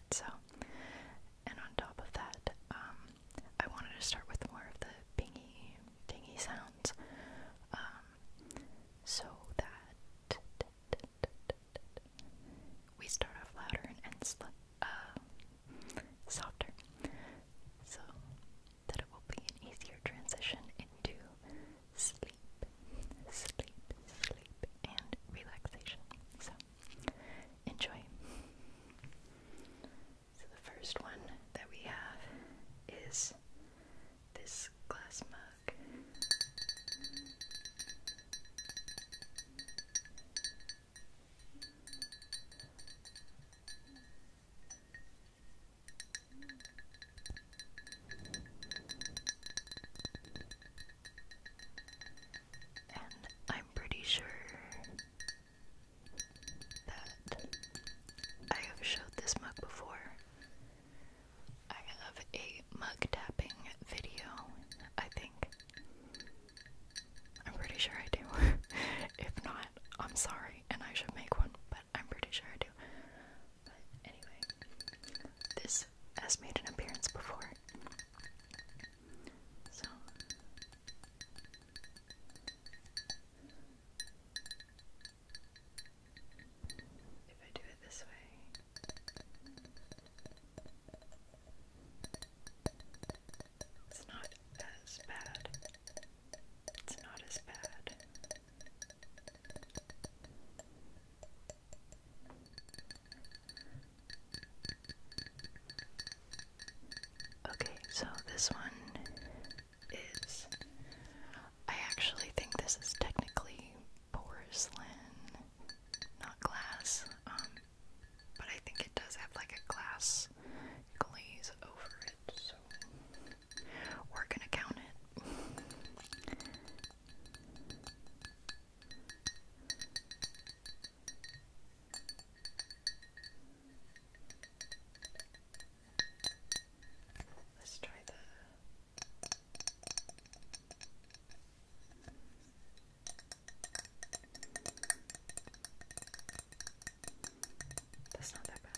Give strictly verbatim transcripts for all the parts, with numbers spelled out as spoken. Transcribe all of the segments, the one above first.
So, and on top of that, um, I wanted to start with more of the bingy, dingy sounds, um, so that we start off louder and end sl uh, softer, so that it will be an easier transition into sleep, sleep, sleep, and relaxation. So, enjoy. So the first one that we have is this glass mug. And I'm pretty sure that I have showed this mug before. I have a mug tapping video, I think. I'm pretty sure I do. If not, I'm sorry, and I should make one, but I'm pretty sure I do. But anyway, this has made an appearance before. So, if I do it this way, it's not as bad. It's not as bad. Okay, so this one is, I actually think this is technically porcelain, not glass, um, but I think it does have like a glass glaze over it, so we're gonna count it. Let's try the That's not that bad.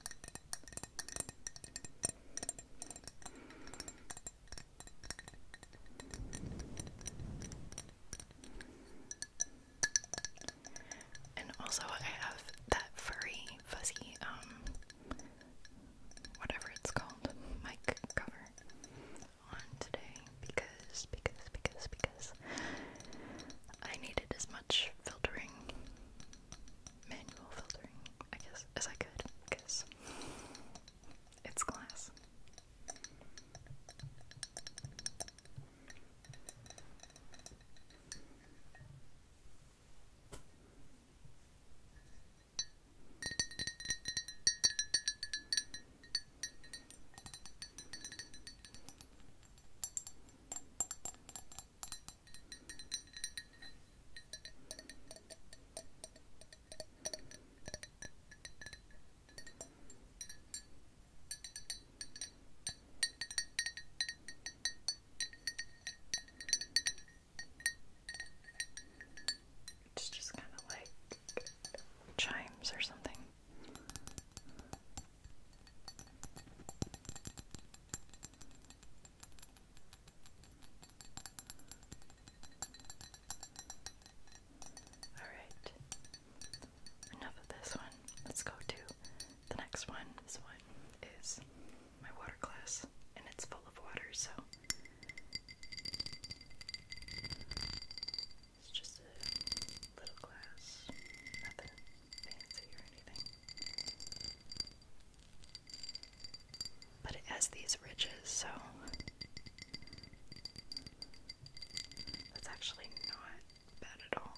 And also I have that furry, fuzzy, um, whatever it's called, mic cover on today because, because, because, because I needed as much filtering, manual filtering, I guess, as I could, because it's glass. It's just kind of like chimes or something. Alright, enough of this one. Let's go to the next one. This one is my water glass, and it's full of water, so it's just a little glass, nothing fancy or anything. But it has these ridges, so that's actually not bad at all.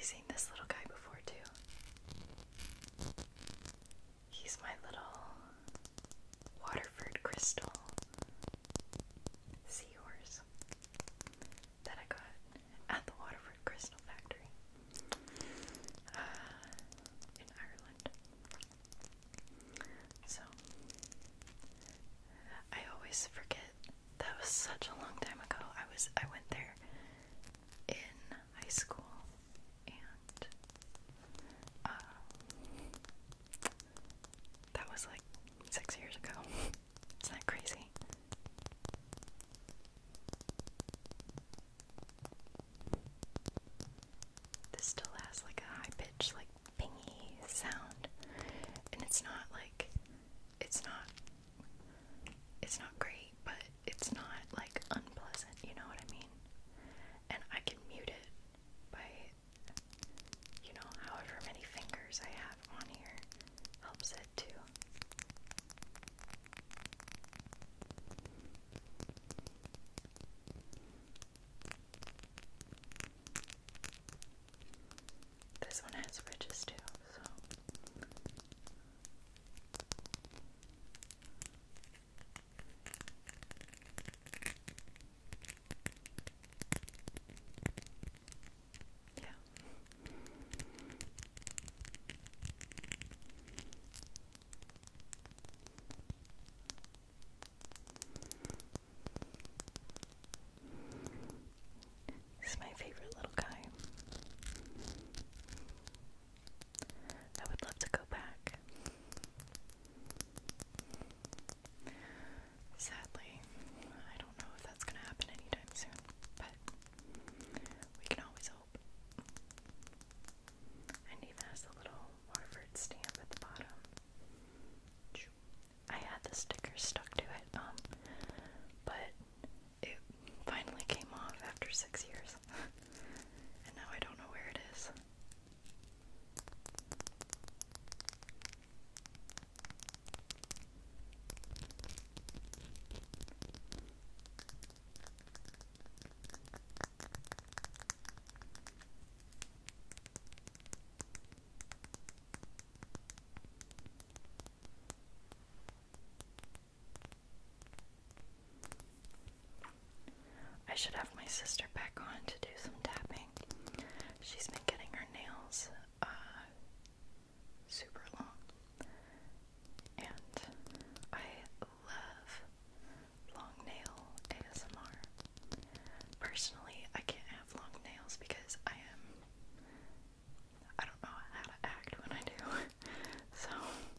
seen this little guy before too? He's my little Waterford Crystal seahorse that I got at the Waterford Crystal Factory uh, in Ireland. So, I always forget, that was such a long time ago. I was, I went there in high school, and uh, that was like six years ago. Isn't that crazy? This still has like a high pitched, like pingy sound, and it's not like, it's not, it's not great, but it's not like unpleasant, you know what I mean? And I can mute it by, you know, however many fingers I have on here helps it too. This one has ridges too, so. Yeah. He's my favorite little guy. I would love to go back. Sadly, I don't know if that's going to happen anytime soon, but we can always hope. And even has a little Waterford stamp at the bottom. I had the sticker stuck to it, um, but it finally came off after six years. And now I don't know where it is. I should have my sister back on to do some tapping. She's been getting her nails uh, super long, and I love long nail A S M R. Personally, I can't have long nails because I am, I don't know how to act when I do, so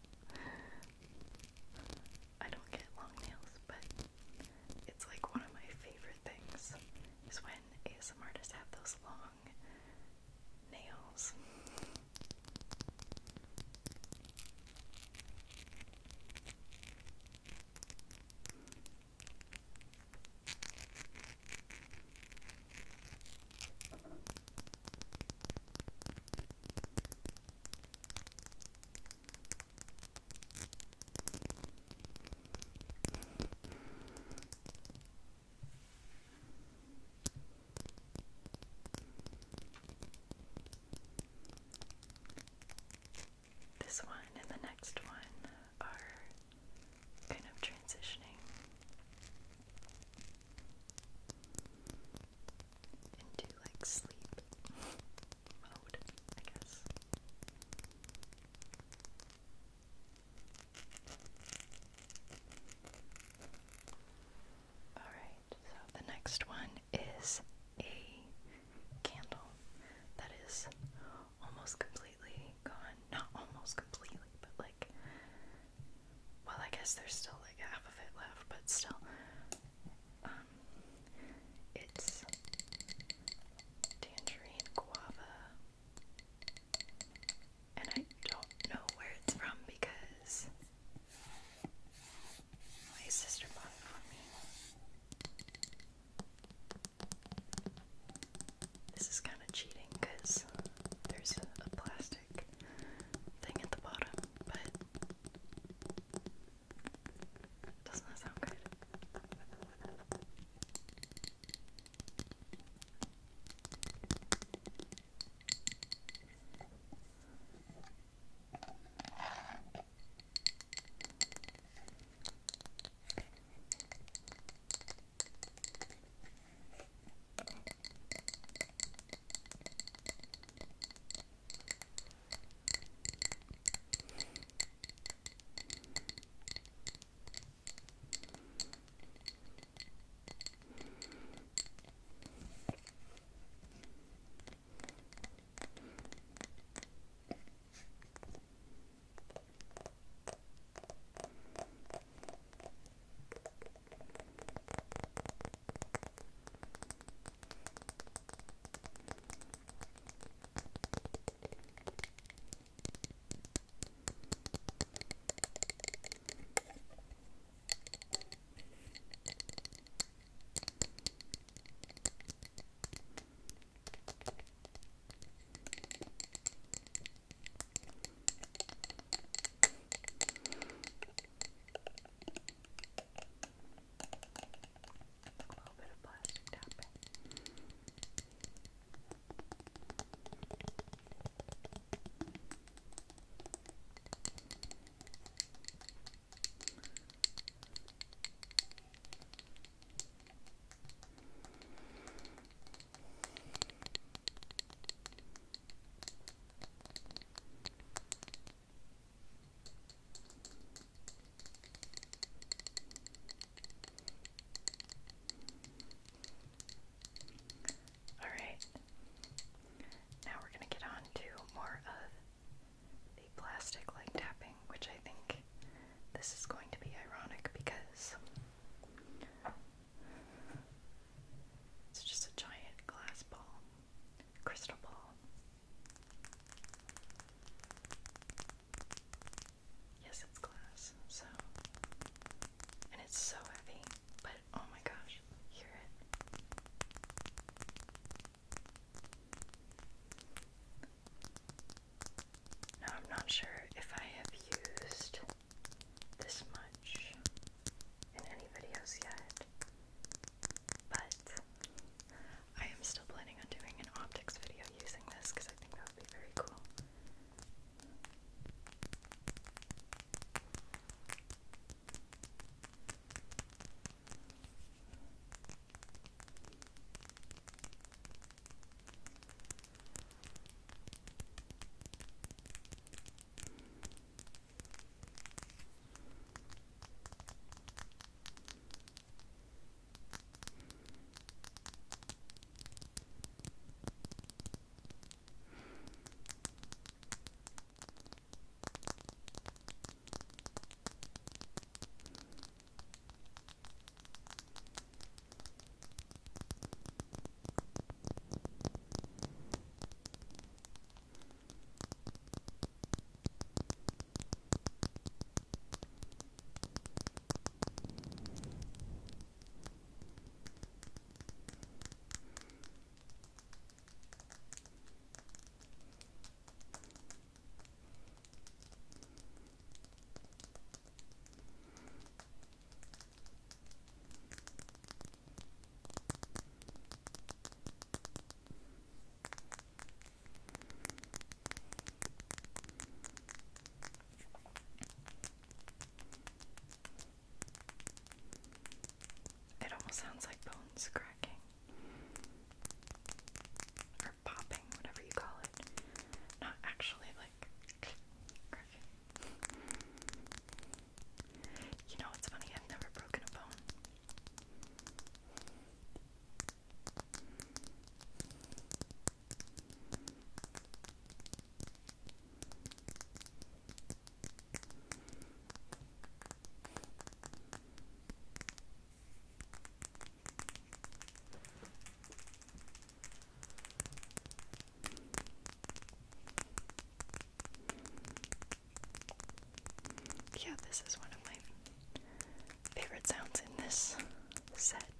I don't get long nails, but it's like one of my favorite things is when A S M R artists have those long nails. This one and the next one are kind of transitioning into like sleep mode, I guess. Alright, so the next one is a candle that is almost completely gone. Not almost completely, but like, well, I guess there's still like half of it left, but still. Um, it's tangerine guava, and I don't know where it's from because my sister bought it for me. This is kind of cheating because there's a plastic thing at the bottom, but set.